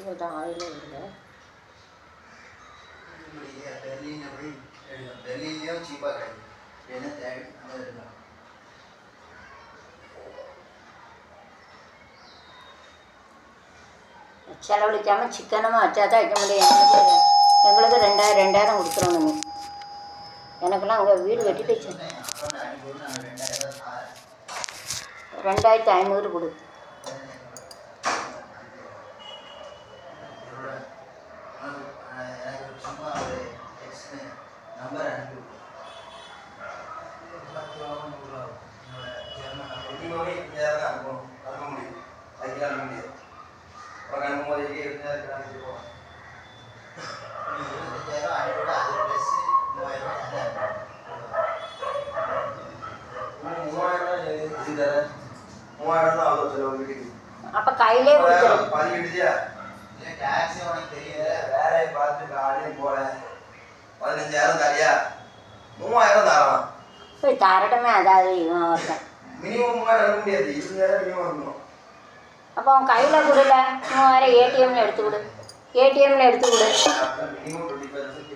கொஞ்சம் ஆயிலும் இல்லை. டெல்லியிலையும் சீப்பாக கிடைக்கும். என்ன தேவை அங்கே இருக்கலாம். செலவழிக்காமல் சிக்கனமாக வச்சா தான் வைக்க முடியும். எங்களுக்கு 2000 கொடுத்துருவோம். எனக்கெல்லாம் அங்கே வீடு கட்டிட்டு 2500 கொடு. அப்போ கையிலே கொடுத்துரு. டாக்ஸி உனக்கு தெரியல, வேலையை பார்த்து காலையும் போல 15,000 தரியா, 3000 தரலாம். போய் தரட்டுமே. அதாவது இவன் ஒருத்தன் மினிமம் 3000 எடுக்க முடியாது, 20,000 மினிமம் இருக்கணும். அப்போ அவன் கையில் கொடுல 3000 ஏடிஎம்ல எடுத்து கொடு. ஏடிஎம்ல எடுத்து கொடு. மினிமம் 25%